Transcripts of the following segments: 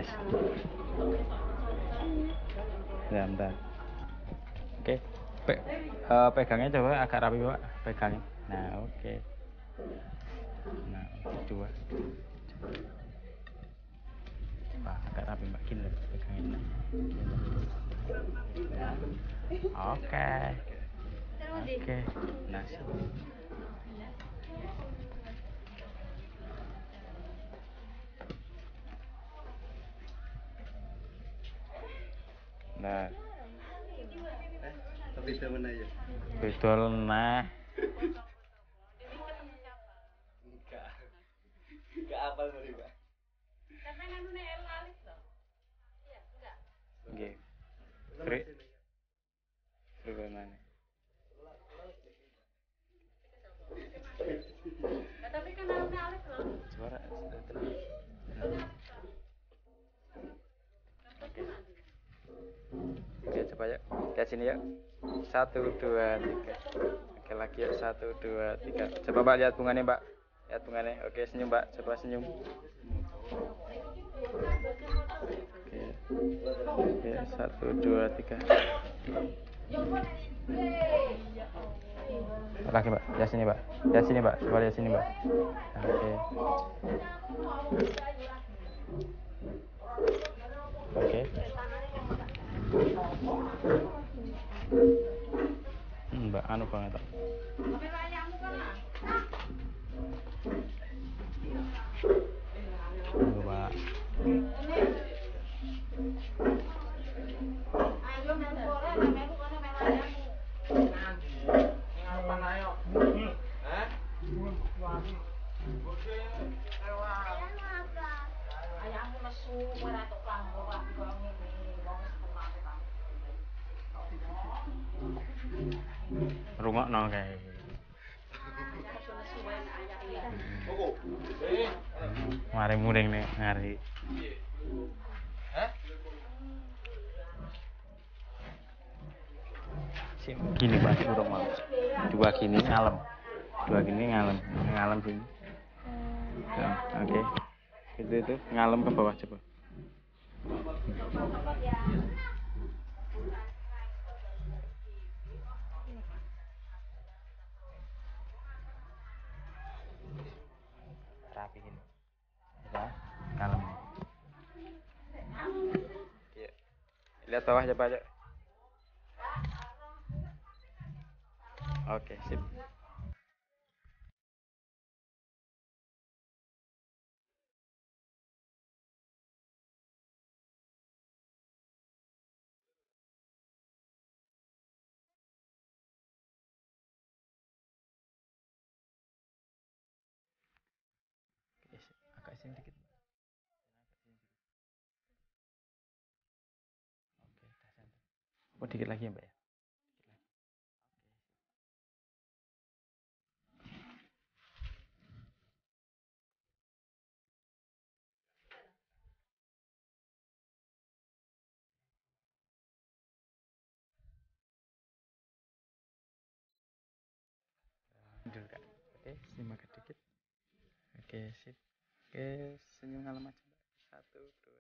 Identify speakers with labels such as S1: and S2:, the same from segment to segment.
S1: tes. Ya, bentar. Oke. Pegangnya coba agak rapi, Pak. Pegangnya. Nah, oke. Nah, dua. Pak, agak rapi, Mbak. Gini loh, pegangnya. Oke. Oke. Nah. Nah.
S2: Tapi temen aja.
S1: Betul, nah.
S2: Enggak apa tadi, Pak.
S1: Nggih. Free. Free mana?
S3: Tapi kan alif loh.
S1: Suara. Oke, coba ya. Lihat sini ya. 1, 2, 3. Oke, lagi ya. 1, 2, 3. Coba Mbak lihat bunganya, Mbak. Lihat bunganya. Oke, senyum, Mbak. Coba senyum. Oke, 1, 2, 3. Lagi, Mbak. Lihat sini, Mbak. Lihat sini, Mbak. Coba lihat sini, Mbak. Oke. Oke. Mbak anu banget. Tunggu, Pak. Rungokno kae. Mari muring nih ngari. Gini Pak, burung mau. Dua gini ngalem. Dua gini ngalem. Ngalem sini. Ya, oke. Itu ngalem ke bawah coba. Rapiin. Ya, ngalem. Iya. Lihat bawah coba aja. Oke, sip. Agak sini dikit. Oke, oh, dikit lagi ya, Mbak ya. Dulu Kak. Oke, senyum agak dikit. Oke, sip. Oke, senyum ngalem aja, Mbak. 1,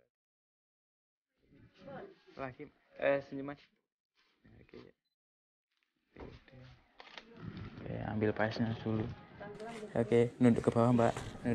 S1: 2. Lagi senyum aja. Oke, ya. Oke, ambil pasnya dulu. Oke, nunduk ke bawah, Mbak.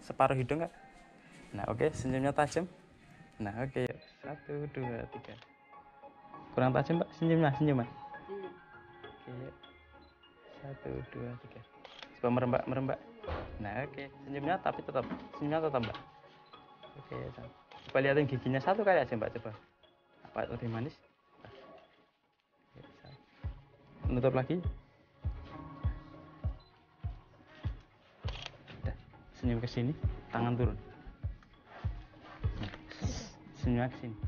S1: separuh hidung Kak. Nah, oke, senyumnya tajam. Nah, oke. 1 2 3. Kurang tajam, Pak. Senyumnya. Oke. 1 2 3. Coba merembak. Nah, oke. Senyumnya tetap, Mbak. Oke, coba lihatin giginya satu kali aja, Mbak. Coba. Apa lebih manis? Menutup lagi. Udah. Senyum ke sini, tangan turun. Senyum ke sini.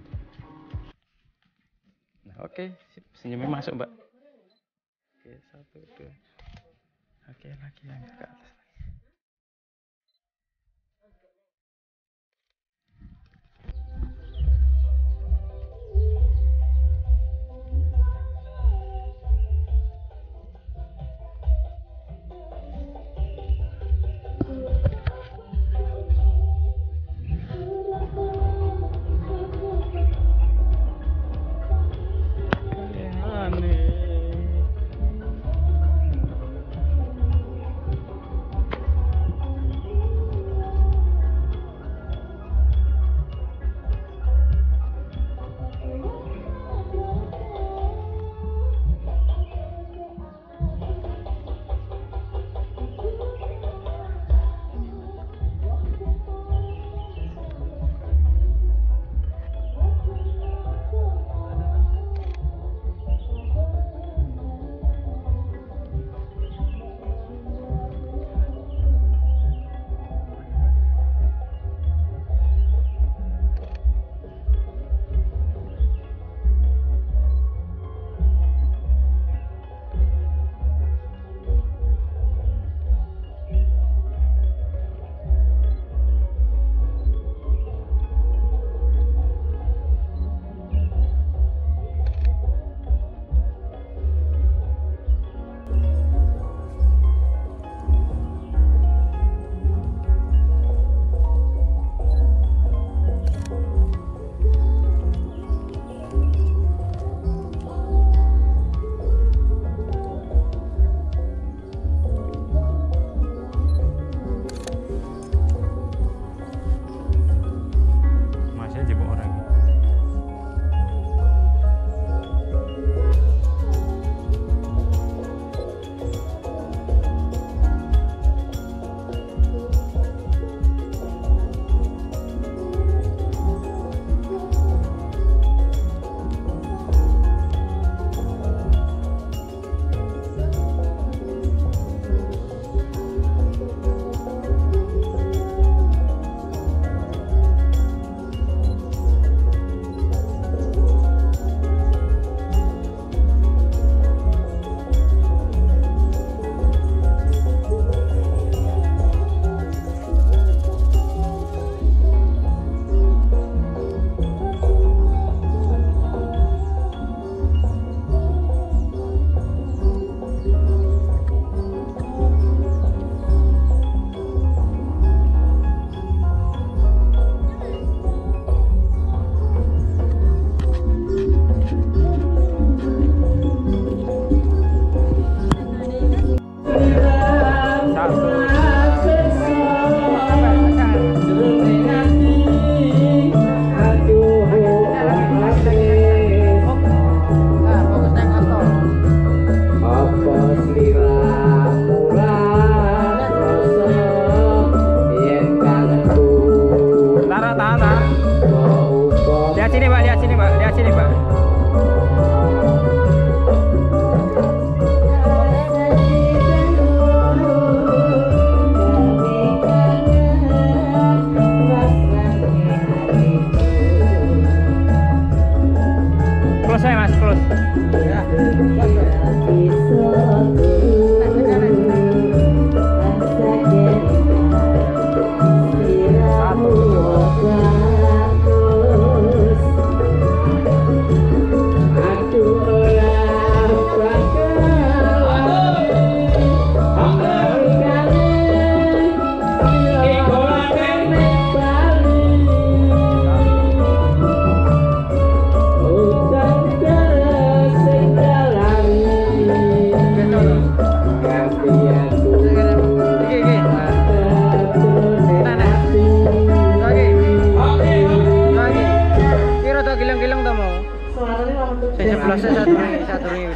S1: Nah, oke, sip. Senyumnya masuk, Mbak. Oke, 1 2. Oke, lagi yang ke atas.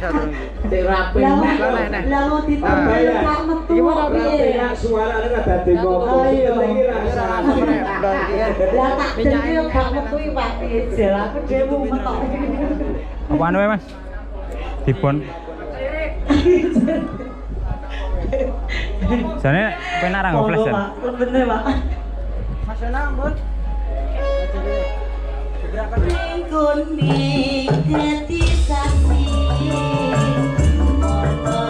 S4: Lah mau ditambah tak metu piye?
S2: Suarane rada ngopo. Iki rasa.
S4: Lah tak dene yo gak metu iki Pak Ijel. Aku dhewe metok.
S1: Apaan wae, Mas? Dipon. Jane penak ra ngoples jan.
S4: Bener, Pak.
S5: Mas Yona, Mbun.
S4: Kuning dadi saksi ono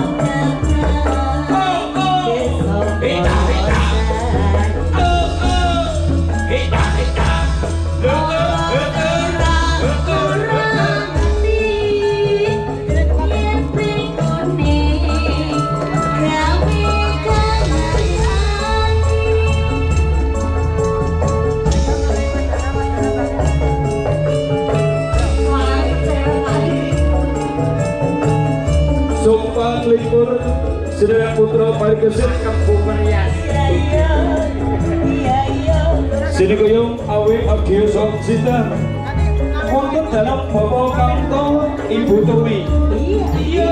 S2: Likur Sedaya Putra Parikesit Kampung Rias. Sini kuyung awe audio song cinta. Wonten dalam Bapak Kanto Ibu Tumi. Iya.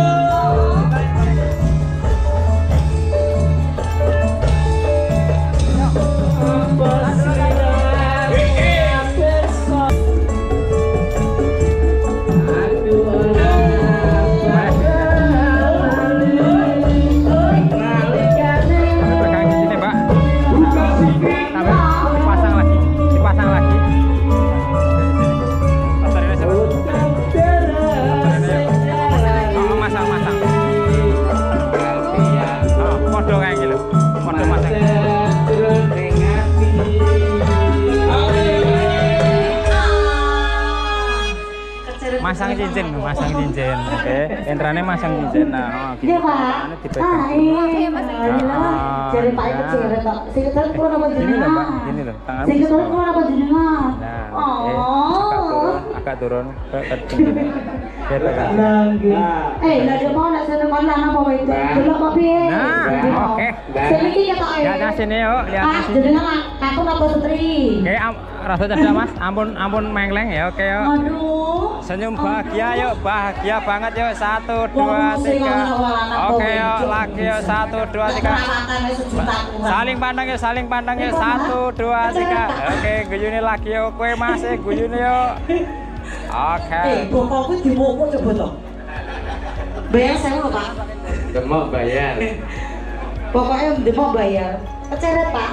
S1: Masang cincin, oke. Entrane masang cincin. Nah,
S4: iya Pak. Iya Mas. Jadi Pak itu cincin tok. Sing ketel kula napa jenengan?
S1: Ini loh Mbak, ini loh. Tangan.
S4: Sing ketel kula napa jenengan?
S1: Nah, agak turun ke cincin. Ya tekan.
S4: Lah dia mau nak seneng kon lanang apa itu? Delok apa piye?
S1: Nah, oke.
S4: Sing iki ketoke.
S1: Lihat sini yuk, lihat
S4: Pak,
S1: sini.
S4: jenengan aku napa setri?
S1: Oke, rasa cerdas Mas. Ampun mengleng ya, oke yuk.
S4: Aduh.
S1: Senyum bahagia yuk, bahagia banget yuk. 1, 2, 3. Oke yuk, lagi yuk. 1, 2, 3. Saling pandang yuk, 1, 2, 3. Oke, guyune lagi yuk. Kowe masih guyune yuk. Oke.
S4: Bokokku dimokok coba to. Bayar saya lho Pak.
S2: Demok bayar.
S4: Pokoknya demok bayar. Keceret Pak.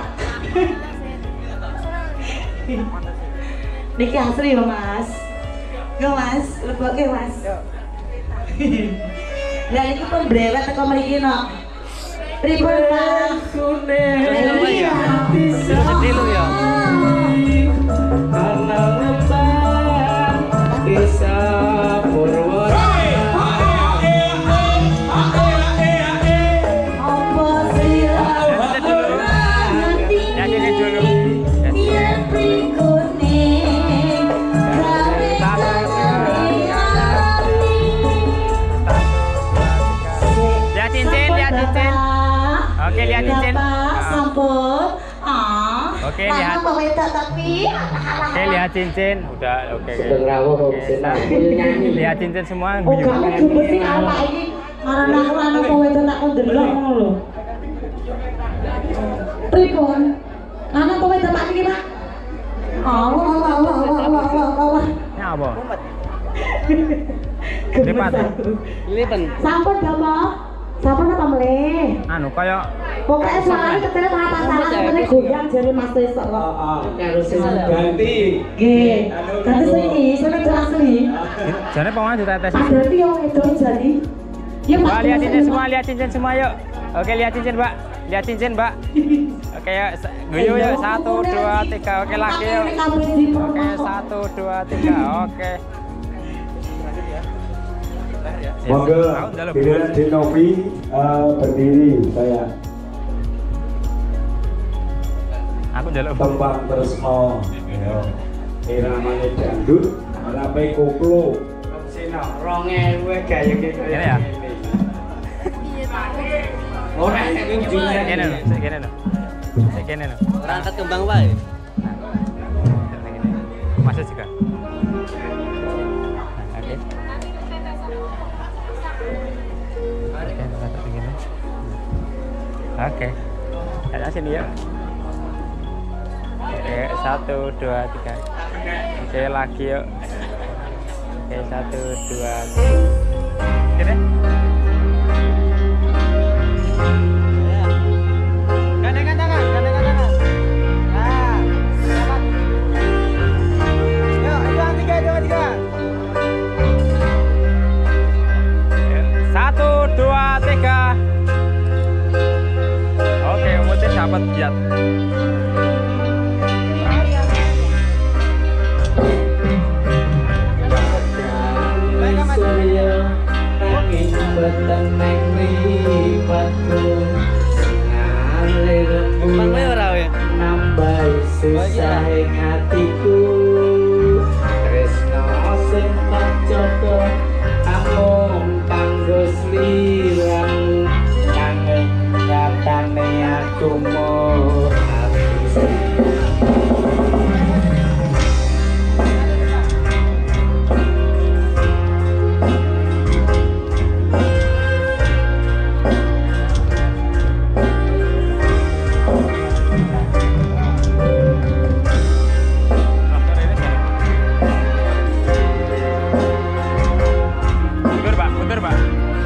S4: Niki asli loh Mas. Yo Mas, leboke Mas. Lah iki pun brewet teko mriki no. Pripun Pak? Iya.
S1: Sedih lu ya.
S2: Karena lebar kisah Purworejo.
S4: Apa sih?
S1: Nyanyi dulu.
S4: Biar kuning
S1: Lihat cincin. Oke, lihat cincin.
S4: Sampun.
S1: Oke, lihat. Oke, lihat cincin. Udah, oke. Lihat cincin semua.
S4: Oh, kamu coba sih apa ini? Karena aku anak kowe itu tak ndelok ngono lho. Pripun? Anak kowe tempat iki, Pak? Allah.
S1: Ini apa? Lipat.
S5: Lipen.
S4: Sampun Bapak. Sampun apa meleh?
S1: Anu kayak
S4: Pokoknya suaranya keteret pasaran keteret goyang jare Mas Tesok kok.
S2: Ganti.
S4: Nggih. Ganti sini, sini asli.
S1: jane pemain ditetes.
S4: Berarti yang itu jadi. Ya Pak.
S1: Lihat cincin semua yuk. Oke, lihat cincin, Mbak. Lihat cincin, Mbak. Oke, yuk. Guyu yuk. 1, 2, 3. Oke, lagi yuk. Oke, 1, 2, 3. Oke.
S2: Monggo Diren Dinovi berdiri saya.
S1: Aku njaluk
S2: Tembang Tresno. Iramane dangdut, rape koplo. Sino 2000 gaya gitu.
S1: Ini ya.
S2: Ora nek kunjungan.
S1: Kene lho.
S5: Berangkat kembang wae.
S1: Masuk juga. Oke. Oke. Ada sini ya. Oke, 1, 2, 3. Oke, lagi yuk. Oke, 1, 2, 3. Oke deh.
S5: Gandengan tangan. Nah, dapat. Yuk, 2, 3.
S1: 1, 2, 3. Oke, umutnya dapat giat.
S4: Nambahi susah ing atiku tresno sing tak joko amung kanggo sliramu nanging nyatane aku mau habis.
S1: Mundur, Pak.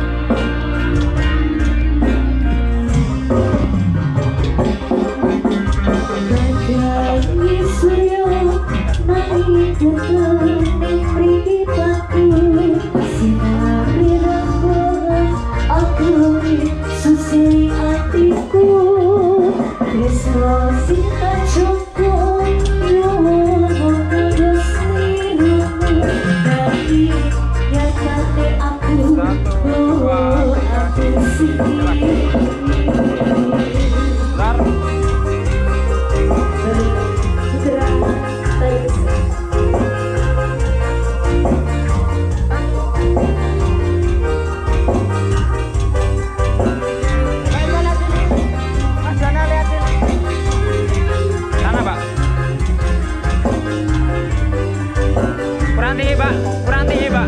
S1: Kurang tinggi, Pak.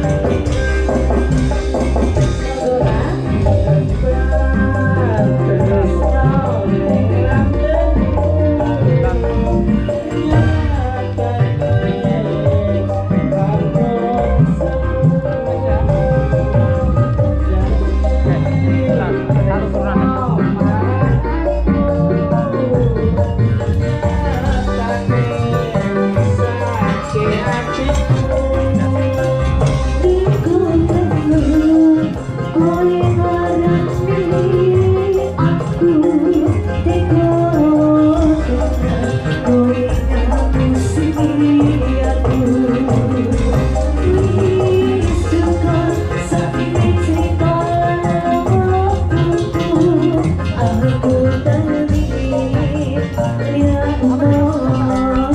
S6: Oh